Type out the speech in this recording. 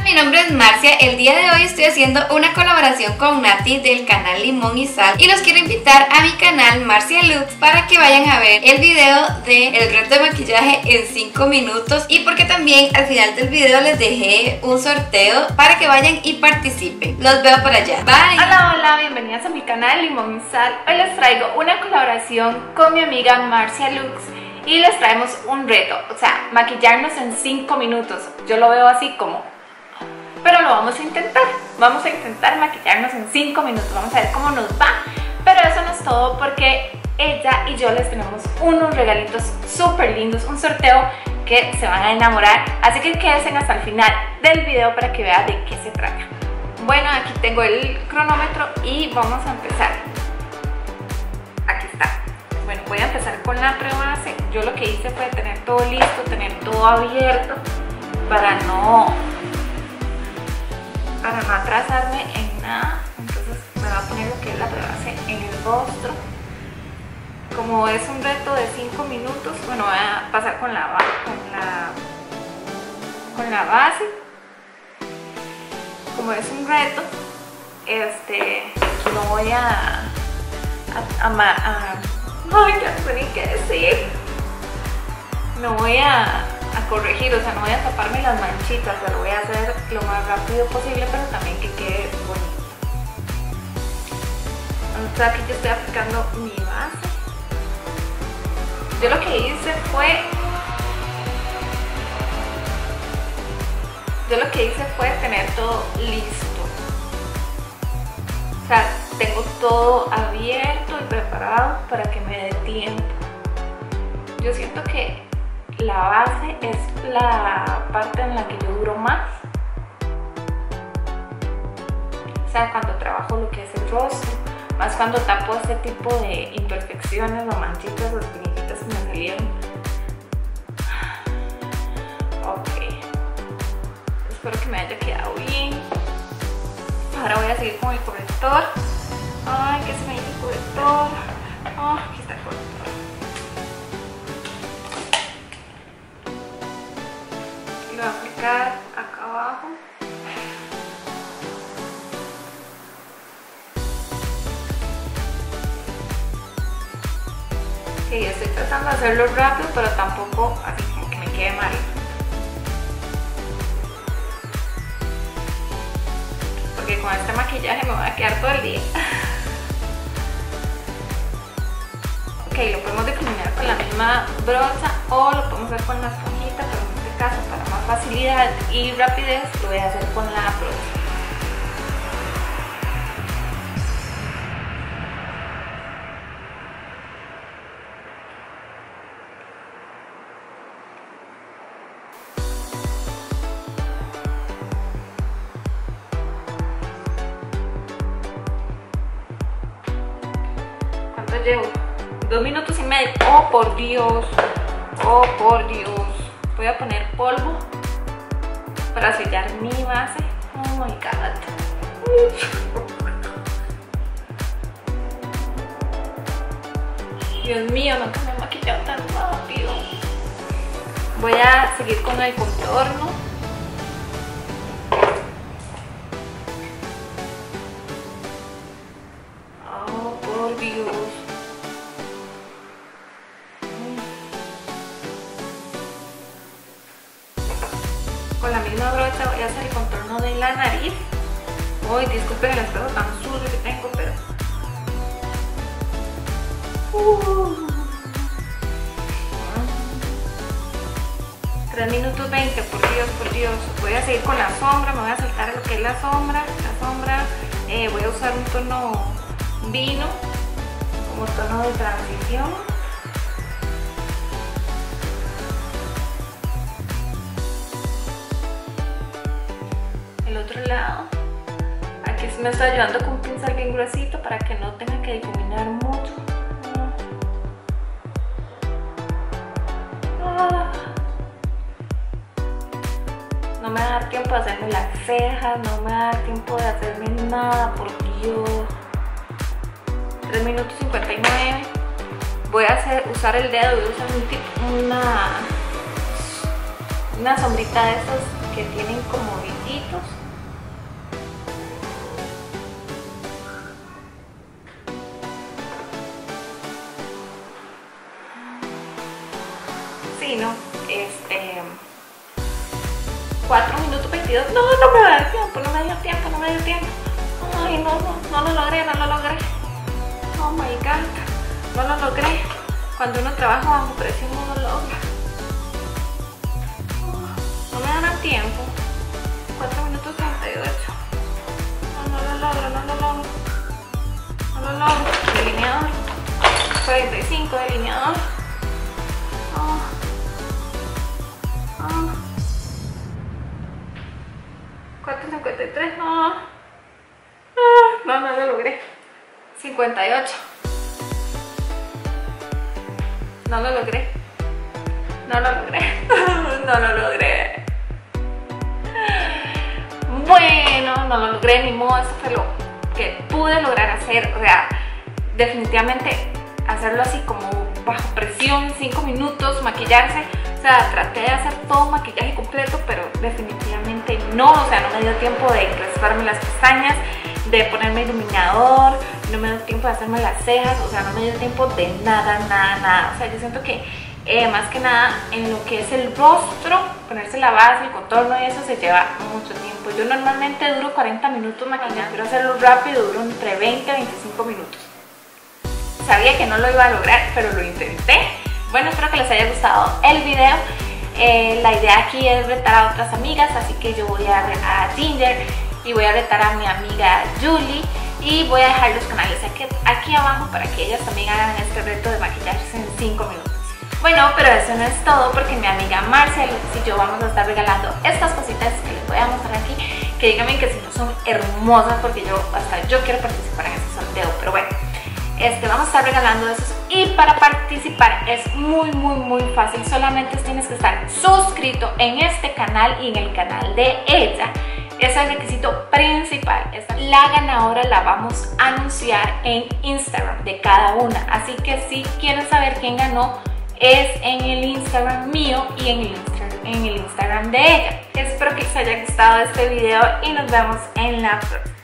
mi nombre es Marcia. El día de hoy estoy haciendo una colaboración con Nati del canal Limón y Sal y los quiero invitar a mi canal Marcia Looks para que vayan a ver el video del reto de maquillaje en 5 minutos y porque también al final del video les dejé un sorteo para que vayan y participen. Los veo por allá. Bye. Hola, hola, bienvenidas a mi canal Limón y Sal. Hoy les traigo una colaboración con mi amiga Marcia Looks y les traemos un reto, o sea, maquillarnos en 5 minutos. Yo lo veo así como, pero lo vamos a intentar. Vamos a intentar maquillarnos en 5 minutos, vamos a ver cómo nos va. Pero eso no es todo porque ella y yo les tenemos unos regalitos súper lindos, un sorteo que se van a enamorar. Así que quédense hasta el final del video para que vean de qué se trata. Bueno, aquí tengo el cronómetro y vamos a empezar. Aquí está. Bueno, voy a empezar con la prebase. Yo lo que hice fue tener todo listo, tener todo abierto para no atrasarme en nada. Entonces me voy a poner lo que es la prebase en el rostro. Como es un reto de 5 minutos, bueno, voy a pasar con la base. Como es un reto, no voy ay, ya no sé ni qué decir. No voy a corregir, o sea, no voy a taparme las manchitas, o sea, lo voy a hacer lo más rápido posible, pero también que quede bonito. Entonces aquí yo estoy aplicando mi base. Yo lo que hice fue tener todo listo. O sea, tengo todo abierto y preparado para que me dé tiempo. Yo siento que la base es la parte en la que yo duro más. O sea, cuando trabajo lo que es el rostro, más cuando tapo este tipo de imperfecciones o manchitas o espinillitas que me salieron. Ok. Espero que me haya quedado bien. Ahora voy a seguir con el corrector. Ay, ¿qué se me hizo el corrector? Oh, aquí está el corrector. Lo voy a aplicar acá abajo. Ok, estoy tratando de hacerlo rápido, pero tampoco así como que me quede mal. Porque con este maquillaje me voy a quedar todo el día. Ok, lo podemos difuminar con la misma brocha o lo podemos hacer con la esponjita, pero en este caso para más facilidad y rapidez lo voy a hacer con la brocha. ¿Cuánto llevo? 2 minutos y medio. Oh, por Dios. Oh, por Dios. Voy a poner polvo para sellar mi base. Oh my god. Dios mío, nunca me he maquillado tan rápido. Voy a seguir con el contorno. Oh, por Dios. Con la misma brocha voy a hacer el contorno de la nariz. Uy, disculpen el espejo tan sucio que tengo, pero 3 minutos 20, por Dios, por Dios. Voy a seguir con la sombra, me voy a saltar lo que es la sombra. Voy a usar un tono vino como tono de transición. El otro lado, aquí me está ayudando con un pincel bien gruesito para que no tenga que difuminar mucho. No me va a dar tiempo de hacerme las cejas, no me va a dar tiempo de hacerme nada, por Dios. 3 minutos 59. Voy a usar el dedo, voy a usar una sombrita de esas que tienen como brillitos. minuto 22. No me va a dar tiempo, no me dio tiempo. Ay, no lo logré. Oh my god, no lo logré. Cuando uno trabaja bajo presión no lo logra. No me dan tiempo. 4 minutos 38. No lo logro. Delineador. 45 delineador. 4:53. No lo logré. 58. No lo logré. Bueno, no lo logré, ni modo. Eso fue lo que pude lograr hacer. O sea, definitivamente hacerlo así como bajo presión, 5 minutos, maquillarse. O sea, traté de hacer todo maquillaje completo, pero definitivamente no. O sea, no me dio tiempo de encresparme las pestañas, de ponerme iluminador, no me dio tiempo de hacerme las cejas. O sea, no me dio tiempo de nada. O sea, yo siento que más que nada en lo que es el rostro, ponerse la base, el contorno y eso se lleva mucho tiempo. Yo normalmente duro 40 minutos maquillando, pero hacerlo rápido duro entre 20 a 25 minutos. Sabía que no lo iba a lograr, pero lo intenté. Bueno, espero que les haya gustado el video. La idea aquí es retar a otras amigas, así que yo voy a Ginger y voy a retar a mi amiga Julie, y voy a dejar los canales aquí abajo para que ellas también hagan este reto de maquillarse en 5 minutos. Bueno, pero eso no es todo, porque mi amiga Marcia y yo vamos a estar regalando estas cositas que les voy a mostrar aquí, que díganme que si no son hermosas, porque hasta yo quiero participar en ese sorteo. Pero bueno, vamos a estar regalando esos, y para participar es muy fácil. Solamente tienes que estar suscrito en este canal y en el canal de ella. Ese es el requisito principal. La ganadora la vamos a anunciar en Instagram de cada una, así que si quieren saber quién ganó, es en el Instagram mío y en el Instagram de ella. Espero que les haya gustado este video y nos vemos en la próxima.